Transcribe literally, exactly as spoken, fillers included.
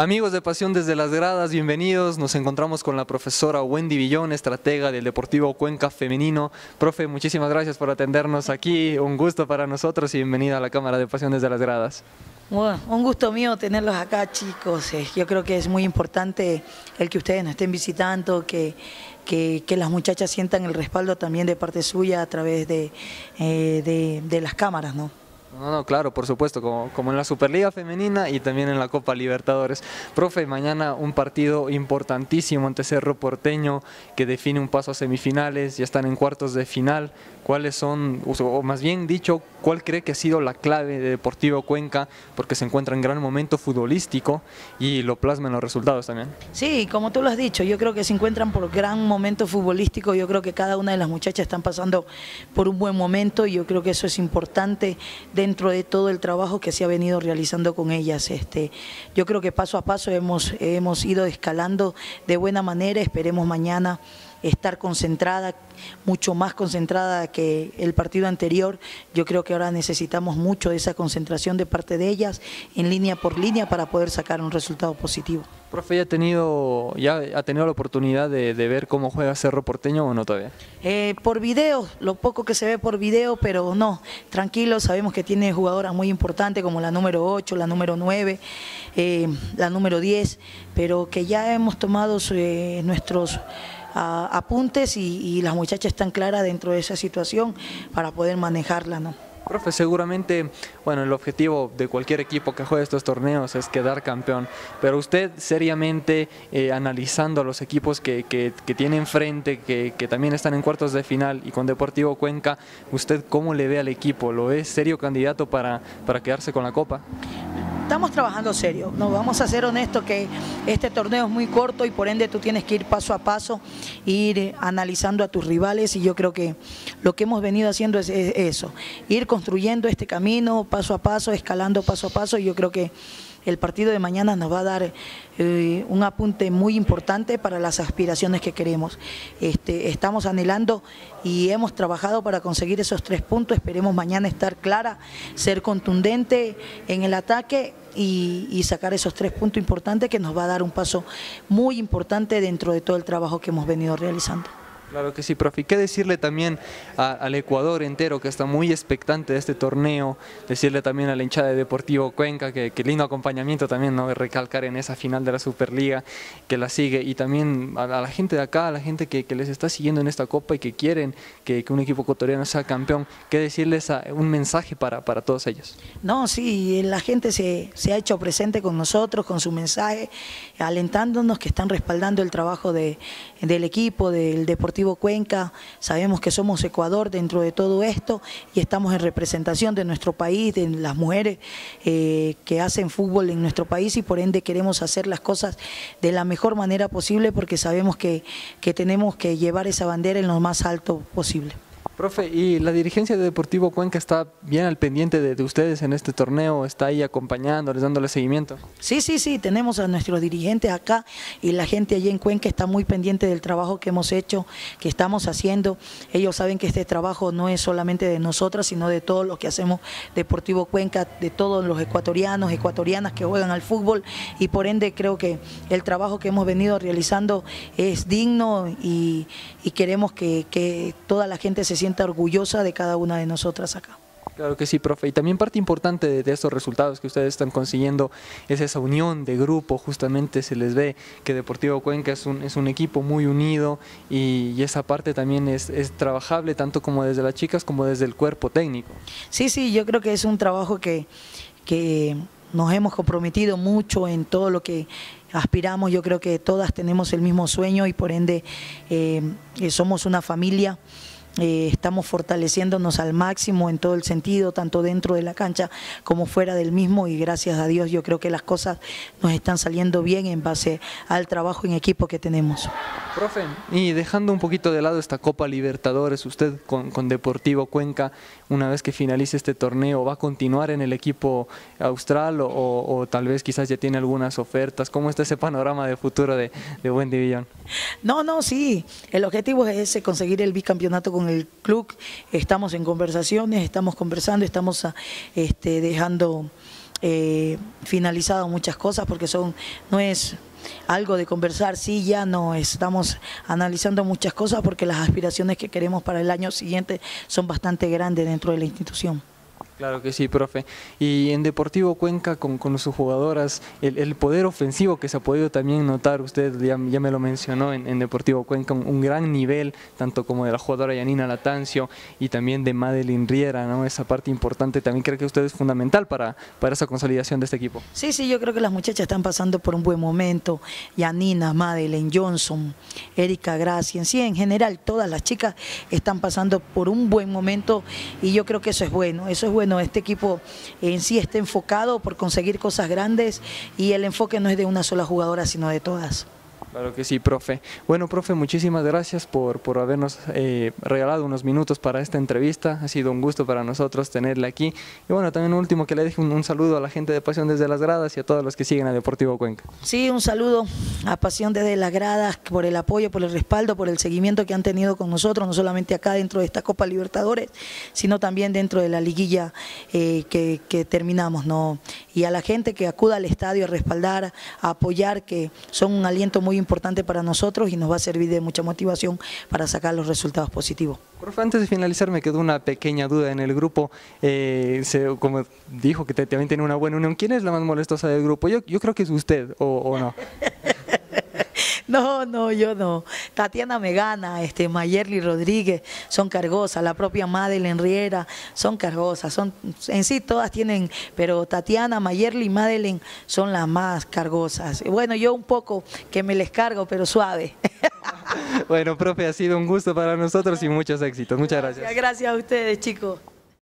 Amigos de Pasión desde las gradas, bienvenidos. Nos encontramos con la profesora Wendy Villón, estratega del Deportivo Cuenca Femenino. Profe, muchísimas gracias por atendernos aquí. Un gusto para nosotros y bienvenida a la Cámara de Pasión desde las gradas. Bueno, un gusto mío tenerlos acá, chicos. Yo creo que es muy importante el que ustedes nos estén visitando, que, que, que las muchachas sientan el respaldo también de parte suya a través de, eh, de, de las cámaras, ¿no? No, no, claro, por supuesto, como, como en la Superliga Femenina y también en la Copa Libertadores. Profe, mañana un partido importantísimo ante Cerro Porteño que define un paso a semifinales, ya están en cuartos de final. ¿Cuáles son, o más bien dicho, cuál cree que ha sido la clave de Deportivo Cuenca? Porque se encuentra en gran momento futbolístico y lo plasma en los resultados también. Sí, como tú lo has dicho, yo creo que se encuentran por gran momento futbolístico. Yo creo que cada una de las muchachas están pasando por un buen momento y yo creo que eso es importante dentro de todo el trabajo que se ha venido realizando con ellas. Este, yo creo que paso a paso hemos, hemos ido escalando de buena manera. Esperemos mañana estar concentrada, mucho más concentrada que el partido anterior. Yo creo que ahora necesitamos mucho de esa concentración de parte de ellas, en línea por línea, para poder sacar un resultado positivo. Profe, ¿ya ha tenido, ya ha tenido la oportunidad de, de ver cómo juega Cerro Porteño o no todavía? Eh, por video, lo poco que se ve por video, pero no, tranquilo, sabemos que tiene jugadoras muy importantes como la número ocho, la número nueve, eh, la número diez, pero que ya hemos tomado eh, nuestros a, apuntes y, y las muchachas están claras dentro de esa situación para poder manejarla, ¿no? Profe, seguramente, bueno, el objetivo de cualquier equipo que juegue estos torneos es quedar campeón, pero usted seriamente eh, analizando a los equipos que, que, que tiene enfrente, que, que también están en cuartos de final y con Deportivo Cuenca, ¿usted cómo le ve al equipo? ¿Lo es serio candidato para, para quedarse con la Copa? Estamos trabajando serio, nos vamos a ser honestos que este torneo es muy corto y por ende tú tienes que ir paso a paso, ir analizando a tus rivales y yo creo que lo que hemos venido haciendo es, es eso, ir construyendo este camino paso a paso, escalando paso a paso y yo creo que el partido de mañana nos va a dar eh, un apunte muy importante para las aspiraciones que queremos. Este, estamos anhelando y hemos trabajado para conseguir esos tres puntos. Esperemos mañana estar clara, ser contundente en el ataque y, y sacar esos tres puntos importantes que nos va a dar un paso muy importante dentro de todo el trabajo que hemos venido realizando. Claro que sí, profe. ¿Y qué decirle también a, al Ecuador entero que está muy expectante de este torneo? Decirle también a la hinchada de Deportivo Cuenca que, que lindo acompañamiento también, ¿no? Recalcar en esa final de la Superliga que la sigue y también a, a la gente de acá, a la gente que, que les está siguiendo en esta Copa y que quieren que, que un equipo ecuatoriano sea campeón. ¿Qué decirles a, un mensaje para, para todos ellos? No, sí, la gente se, se ha hecho presente con nosotros, con su mensaje, alentándonos, que están respaldando el trabajo de, del equipo, del Deportivo Cuenca. Sabemos que somos Ecuador dentro de todo esto y estamos en representación de nuestro país, de las mujeres eh, que hacen fútbol en nuestro país y por ende queremos hacer las cosas de la mejor manera posible porque sabemos que, que tenemos que llevar esa bandera en lo más alto posible. Profe, ¿y la dirigencia de Deportivo Cuenca está bien al pendiente de, de ustedes en este torneo? ¿Está ahí acompañándoles, dándole seguimiento? Sí, sí, sí, tenemos a nuestros dirigentes acá y la gente allí en Cuenca está muy pendiente del trabajo que hemos hecho, que estamos haciendo. Ellos saben que este trabajo no es solamente de nosotras, sino de todos los que hacemos Deportivo Cuenca, de todos los ecuatorianos, ecuatorianas que juegan al fútbol y por ende creo que el trabajo que hemos venido realizando es digno y, y queremos que, que toda la gente se sienta orgullosa de cada una de nosotras acá. Claro que sí, profe. Y también parte importante de, de estos resultados que ustedes están consiguiendo es esa unión de grupo. Justamente se les ve que Deportivo Cuenca es un, es un equipo muy unido y, y esa parte también es, es trabajable tanto como desde las chicas como desde el cuerpo técnico. Sí, sí, yo creo que es un trabajo que, que nos hemos comprometido mucho en todo lo que aspiramos. Yo creo que todas tenemos el mismo sueño y por ende eh, somos una familia. Eh, estamos fortaleciéndonos al máximo en todo el sentido, tanto dentro de la cancha como fuera del mismo y gracias a Dios yo creo que las cosas nos están saliendo bien en base al trabajo en equipo que tenemos. Profe, y dejando un poquito de lado esta Copa Libertadores, usted con, con Deportivo Cuenca, una vez que finalice este torneo, ¿va a continuar en el equipo austral o, o, o tal vez quizás ya tiene algunas ofertas? ¿Cómo está ese panorama de futuro de, de Wendy Villón? No, no, sí, el objetivo es ese, conseguir el bicampeonato con el club. Estamos en conversaciones, estamos conversando, estamos este, dejando eh, finalizado muchas cosas porque son, no es algo de conversar, sí, ya no, estamos analizando muchas cosas porque las aspiraciones que queremos para el año siguiente son bastante grandes dentro de la institución. Claro que sí, profe. Y en Deportivo Cuenca, con, con sus jugadoras, el, el poder ofensivo que se ha podido también notar, usted ya, ya me lo mencionó en, en Deportivo Cuenca, un, un gran nivel, tanto como de la jugadora Yanina Latancio y también de Madeline Riera, ¿no? Esa parte importante también creo que usted es fundamental para, para esa consolidación de este equipo. Sí, sí, yo creo que las muchachas están pasando por un buen momento. Yanina, Madeline, Johnson, Erika Gracia, en sí, en general, todas las chicas están pasando por un buen momento y yo creo que eso es bueno, eso es bueno. Este equipo en sí está enfocado por conseguir cosas grandes y el enfoque no es de una sola jugadora, sino de todas. Claro que sí, profe. Bueno, profe, muchísimas gracias por, por habernos eh, regalado unos minutos para esta entrevista. Ha sido un gusto para nosotros tenerle aquí. Y bueno, también último que le deje un, un saludo a la gente de Pasión desde las Gradas y a todos los que siguen a Deportivo Cuenca. Sí, un saludo a Pasión desde las Gradas por el apoyo, por el respaldo, por el seguimiento que han tenido con nosotros, no solamente acá dentro de esta Copa Libertadores, sino también dentro de la liguilla eh, que, que terminamos, ¿no? Y a la gente que acuda al estadio a respaldar, a apoyar, que son un aliento muy importante para nosotros y nos va a servir de mucha motivación para sacar los resultados positivos. Profe, antes de finalizar me quedó una pequeña duda en el grupo, eh, se, como dijo que te, también tiene una buena unión, ¿quién es la más molestosa del grupo? Yo, yo creo que es usted, o, o no. No, no, yo no. Tatiana me gana, este, Mayerly Rodríguez son cargosas, la propia Madeline Riera son cargosas, son, en sí todas tienen, pero Tatiana, Mayerly y Madeline son las más cargosas. Bueno, yo un poco que me les cargo, pero suave. Bueno, profe, ha sido un gusto para nosotros y muchos éxitos. Muchas gracias. Gracias a ustedes, chicos.